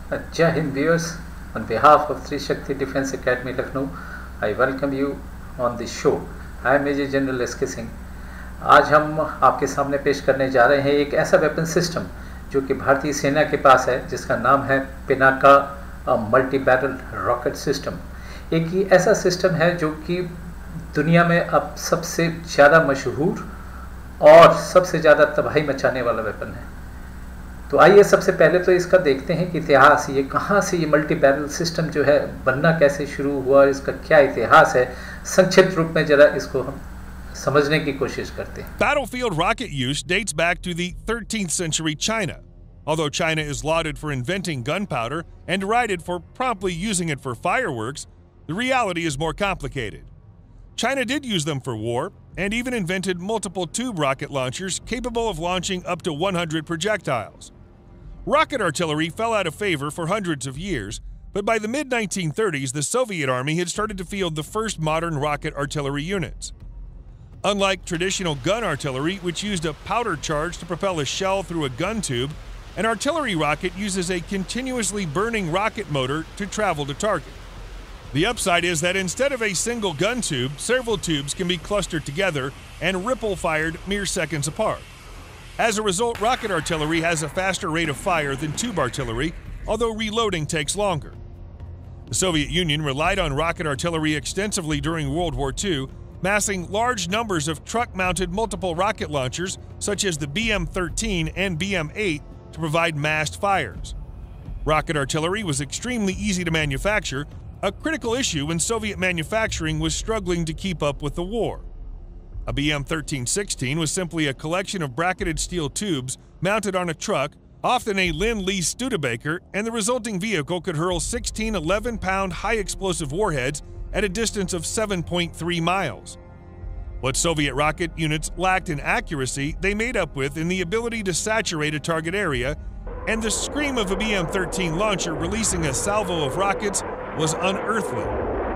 Jai Hind viewers, on behalf of Sri Shakti Defence Academy Lucknow, I welcome you on this show. I am Major General S.K. Singh. आज हम आपके सामने पेश करने जा रहे हैं एक ऐसा वेपन सिस्टम जो कि भारतीय सेना के पास है, जिसका नाम है Pinaka multi barrel rocket system. एक ही ऐसा सिस्टम है जो कि दुनिया में अब सबसे ज़्यादा मशहूर और सबसे ज़्यादा तबाही मचाने वाला वेपन है। तो आइए सबसे पहले तो इसका देखते हैं कि इतिहास, ये कहाँ से ये मल्टी बैरल सिस्टम जो है बनना कैसे शुरू हुआ और इसका क्या इतिहास है, संक्षिप्त रूप में जरा इसको हम समझने की कोशिश करते हैं। Battlefield rocket use dates back to the 13th century China. Although China is lauded for inventing gunpowder and derided for promptly using it for fireworks, the reality is more complicated. China did use them for war and even invented multiple tube rocket launchers capable of launching up to 100 projectiles. Rocket artillery fell out of favor for hundreds of years, but by the mid-1930s, the Soviet Army had started to field the first modern rocket artillery units. Unlike traditional gun artillery, which used a powder charge to propel a shell through a gun tube, an artillery rocket uses a continuously burning rocket motor to travel to target. The upside is that instead of a single gun tube, several tubes can be clustered together and ripple-fired mere seconds apart. As a result, rocket artillery has a faster rate of fire than tube artillery, although reloading takes longer. The Soviet Union relied on rocket artillery extensively during World War II, massing large numbers of truck-mounted multiple rocket launchers such as the BM-13 and BM-8 to provide massed fires. Rocket artillery was extremely easy to manufacture, a critical issue when Soviet manufacturing was struggling to keep up with the war. A BM-13-16 was simply a collection of bracketed steel tubes mounted on a truck, often a Lend-Lease Studebaker, and the resulting vehicle could hurl 16 11-pound high-explosive warheads at a distance of 7.3 miles. What Soviet rocket units lacked in accuracy, they made up with in the ability to saturate a target area, and the scream of a BM-13 launcher releasing a salvo of rockets was unearthly.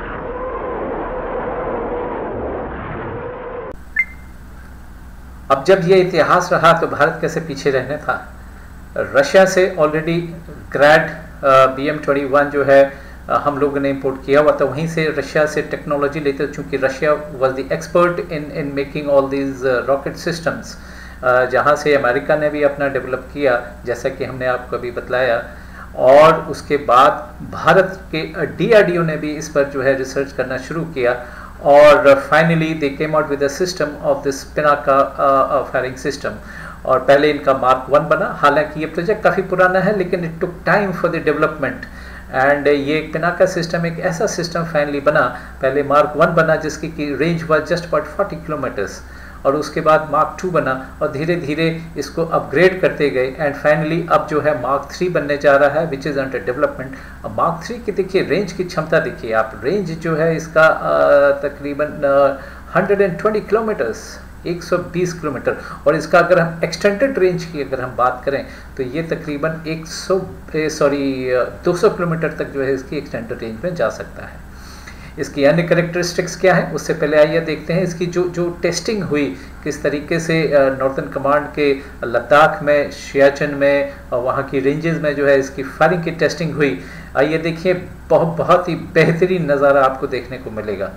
अब जब ये इतिहास रहा तो भारत कैसे पीछे रहने था। रशिया से ऑलरेडी ग्रैड BM-21 जो है हम लोगों ने इंपोर्ट किया हुआ था, वहीं से रशिया से टेक्नोलॉजी लेते, चूँकि Russia was the expert in making all these rocket systems, जहाँ से अमेरिका ने भी अपना डेवलप किया, जैसा कि हमने आपको अभी बतलाया। और उसके बाद भारत के DRDO ने भी इस पर जो है रिसर्च करना शुरू किया और finally they came out with a system of this Pinaka firing system. और पहले इनका Mark 1 बना, हालांकि ये प्रोजेक्ट काफ़ी पुराना है, लेकिन it took time for the development. And ये पिनाका सिस्टम एक ऐसा सिस्टम फाइनली बना, पहले Mark 1 बना जिसकी की range was just about 40 kilometres, और उसके बाद Mark 2 बना और धीरे धीरे इसको अपग्रेड करते गए एंड फाइनली अब जो है Mark 3 बनने जा रहा है, विच इज़ अंडर डेवलपमेंट। अब Mark 3 की देखिए रेंज की क्षमता, देखिए आप, रेंज जो है इसका तकरीबन 120 किलोमीटर्स, 120 किलोमीटर, और इसका अगर हम एक्सटेंडेड रेंज की अगर हम बात करें तो ये तकरीबन 200 किलोमीटर तक जो है इसकी एक्सटेंडेड रेंज में जा सकता है। इसकी अन्य कैरेक्टरिस्टिक्स क्या है, उससे पहले आइए देखते हैं इसकी जो टेस्टिंग हुई, किस तरीके से नॉर्थन कमांड के लद्दाख में, सियाचिन में और वहाँ की रेंजेस में जो है इसकी फायरिंग की टेस्टिंग हुई। आइए देखिए, बहुत ही बेहतरीन नज़ारा आपको देखने को मिलेगा।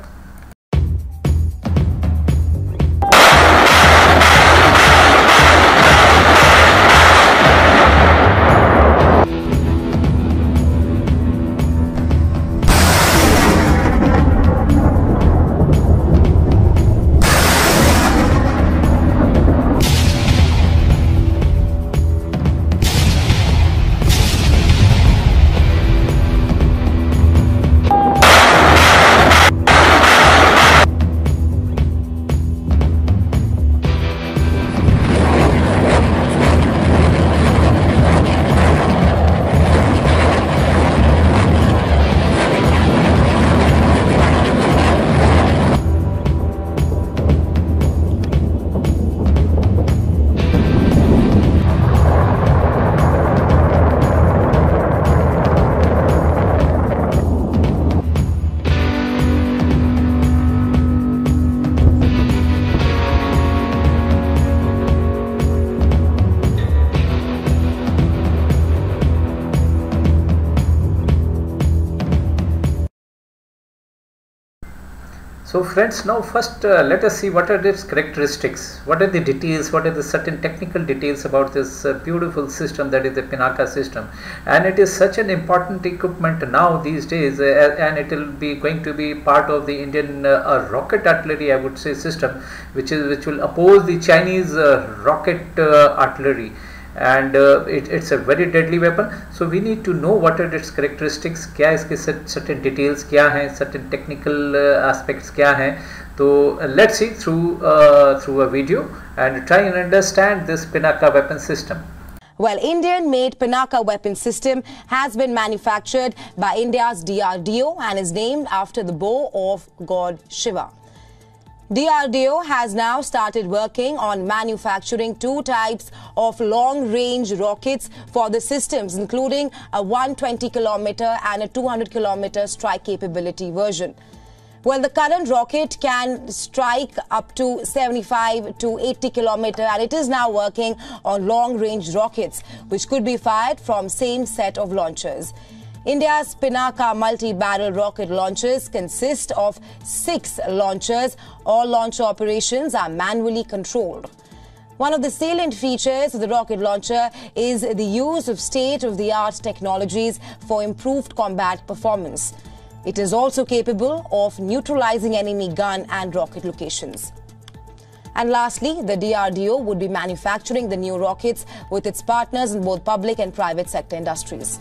So friends, now first let us see what are its characteristics, what are the details, what are the certain technical details about this beautiful system that is the Pinaka system. And it is such an important equipment now these days, and it will be going to be part of the Indian rocket artillery, I would say, system, which will oppose the Chinese rocket artillery. And it's a very deadly weapon. So we need to know what are its characteristics, क्या इसके certain details क्या हैं, certain technical aspects क्या हैं. तो let's see through a video and try and understand this Pinaka weapon system. Well, Indian-made Pinaka weapon system has been manufactured by India's DRDO and is named after the bow of God Shiva. DRDO has now started working on manufacturing 2 types of long-range rockets for the systems, including a 120-kilometer and a 200-kilometer strike capability version. Well, the current rocket can strike up to 75 to 80 kilometers, and it is now working on long-range rockets, which could be fired from same set of launchers. India's Pinaka multi-barrel rocket launchers consist of 6 launchers. All launcher operations are manually controlled. One of the salient features of the rocket launcher is the use of state-of-the-art technologies for improved combat performance. It is also capable of neutralizing enemy gun and rocket locations. And lastly, the DRDO would be manufacturing the new rockets with its partners in both public and private sector industries.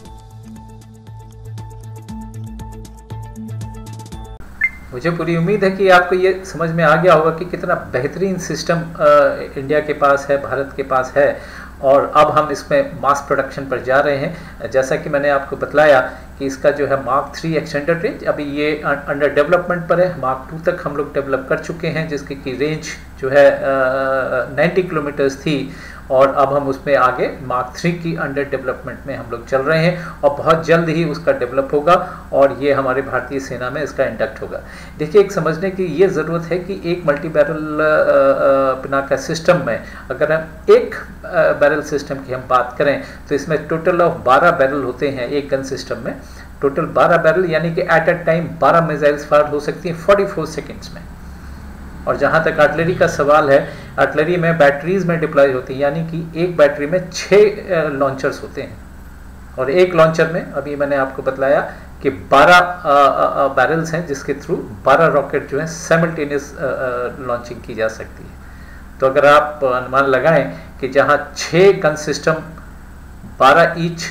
मुझे पूरी उम्मीद है कि आपको ये समझ में आ गया होगा कि कितना बेहतरीन सिस्टम इंडिया के पास है, भारत के पास है, और अब हम इसमें मास प्रोडक्शन पर जा रहे हैं. जैसा कि मैंने आपको बतलाया कि इसका जो है Mark 3 एक्सटेंडेड रेंज, अभी ये अंडर डेवलपमेंट पर है. Mark 2 तक हम लोग डेवलप कर चुके हैं, जिसकी की रेंज जो है 90 किलोमीटर्स थी, और अब हम उसमें आगे Mark 3 की अंडर डेवलपमेंट में हम लोग चल रहे हैं, और बहुत जल्द ही उसका डेवलप होगा और ये हमारे भारतीय सेना में इसका इंडक्ट होगा. देखिए, एक समझने की ये ज़रूरत है कि एक मल्टी बैरल पिनाका सिस्टम में अगर हम एक बैरल सिस्टम की हम बात करें तो इसमें टोटल ऑफ 12 बैरल होते हैं एक गन सिस्टम में. टोटल 12 बैरल, यानी कि at a time 12 missiles fire हो सकती हैं 44 सेकेंड्स में. और जहाँ तक आर्टिलरी का सवाल है, आर्टिलरी में बैटरीज में डिप्लॉय होती है, यानी कि एक बैटरी में 6 लॉन्चर्स होते हैं, और एक लॉन्चर में अभी मैंने आपको बतलाया कि 12 बैरल्स हैं, जिसके थ्रू 12 रॉकेट जो है साइमल्टेनियस लॉन्चिंग की जा सकती है. तो अगर आप अनुमान लगाएं कि जहाँ 6 गन सिस्टम 12 ईच,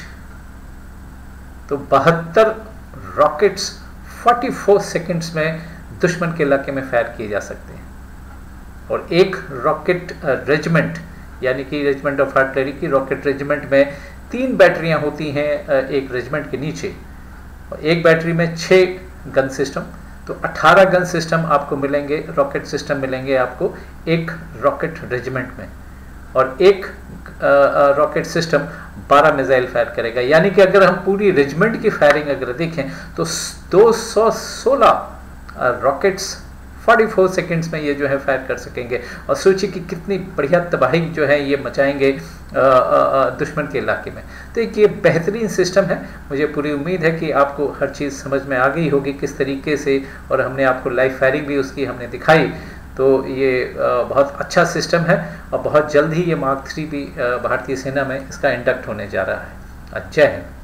तो 72 रॉकेट्स 44 सेकेंड्स में दुश्मन के इलाके में फायर किए जा सकते हैं. और एक रॉकेट रेजिमेंट, यानी कि रेजिमेंट ऑफ आर्टिलरी की रॉकेट रेजिमेंट में 3 बैटरियां होती हैं एक रेजिमेंट के नीचे, और एक बैटरी में 6 गन सिस्टम, तो 18 गन सिस्टम आपको मिलेंगे, रॉकेट सिस्टम मिलेंगे आपको एक रॉकेट रेजिमेंट में, और एक रॉकेट सिस्टम 12 मिसाइल फायर करेगा. यानी कि अगर हम पूरी रेजिमेंट की फायरिंग अगर देखें तो 216 रॉकेट्स 44 सेकेंड्स में ये जो है फायर कर सकेंगे. और सोचिए कि कितनी बढ़िया तबाही जो है ये मचाएंगे दुश्मन के इलाके में. तो एक ये बेहतरीन सिस्टम है. मुझे पूरी उम्मीद है कि आपको हर चीज़ समझ में आ गई होगी किस तरीके से, और हमने आपको लाइव फायरिंग भी उसकी हमने दिखाई. तो ये बहुत अच्छा सिस्टम है, और बहुत जल्द ही ये Mark 3 भी भारतीय सेना में इसका इंडक्ट होने जा रहा है. जय हिंद.